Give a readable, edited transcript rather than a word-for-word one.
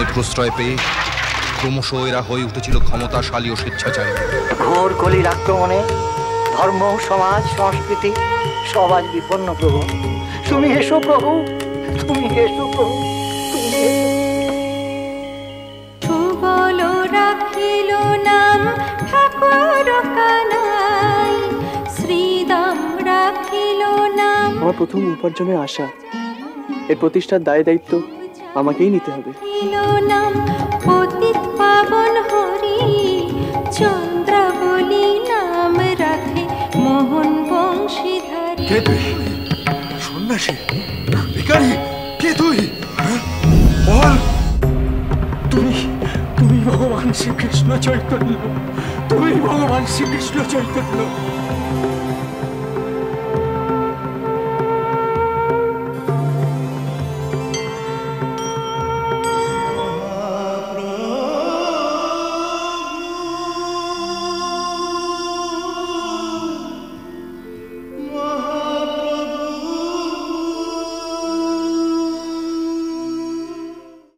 ধনের প্রশ্রয় পেয়ে ক্রমশ এরা হয়ে উঠেছিল ক্ষমতাশালী ও স্বেচ্ছাচারী। ঘোর কলির আক্রমণে ধর্ম, সমাজ, সংস্কৃতি সব আজ বিপন্ন। প্রভু তুমি এসো, প্রভু তুমি এসো, প্রভু তুমি এসো। বলো রাখিল নাম ঠাকুর কানাই, শ্রীদাম রাখিল নাম। আমার প্রথম উপার্জনের আশা, এর প্রতিষ্ঠার দায় দায়িত্ব আমাকেই নিতে হবে। নাম পতিত পাবন হরি, চন্দ্রাবলী নাম রাখে মোহন বংশীধর। কে তুই? সন্ন্যাসী? ভিখারি? কে তুই? বল। তুমি ভগবান শ্রীকৃষ্ণ চৈতন্য, তুমি ভগবান শ্রীকৃষ্ণ চৈতন্য।